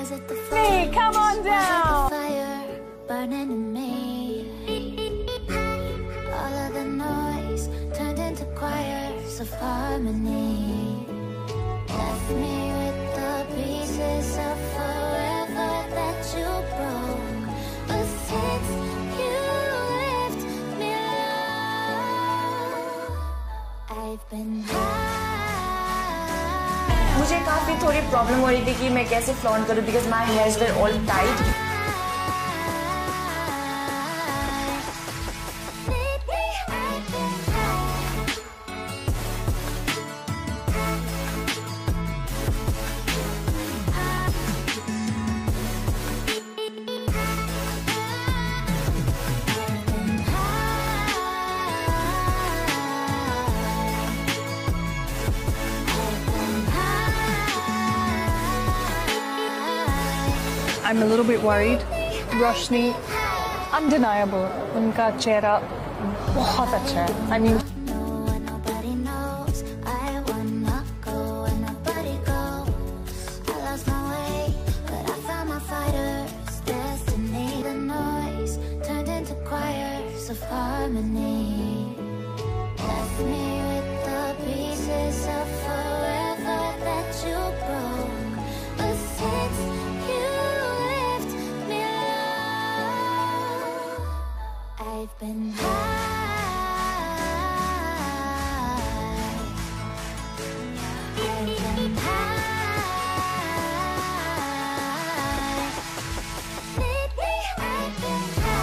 Hey, come on down. Burning in me. All of the noise turned into choirs of harmony. Left me with the pieces of forever that you broke. But since you left me alone, I've been high. मुझे काफी थोड़ी problem हो रही थी कि मैं कैसे flaunt करूं because my hairs were all tight. I'm a little bit worried. Roshni, undeniable. उनका चेहरा बहुत अच्छा है. I mean, Nobody knows. I wanna go where nobody goes. I lost my way, but I found my fighter's destiny. The noise turned into choirs of harmony. Left me with the pieces of forever that you broke. But since you left me alone, I've been high. I've been high. Lately I've been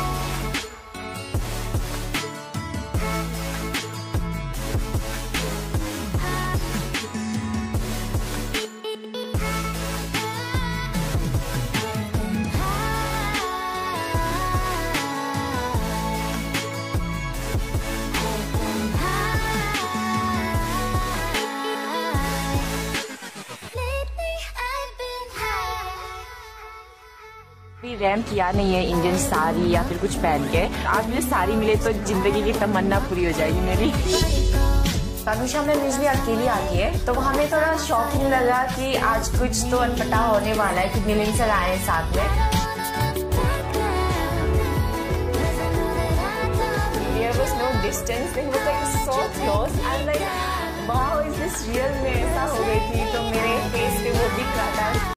रैम किया नहीं है Indian sari या फिर कुछ पहन के. आज मुझे साड़ी मिले तो जिंदगी की तमन्ना पूरी हो जाएगी मेरी. अनुषा में यूजली अकेली आती है तो हमें थोड़ा शॉकिंग लगा कि आज कुछ तो अटपटा होने वाला है. कितने दिन से आए हैं साथ में. There was no distance. It was like so close. I'm like, wow, is this real? मैं ऐसा हो गई थी तो मेरे फेस पे वो दिख रहा था.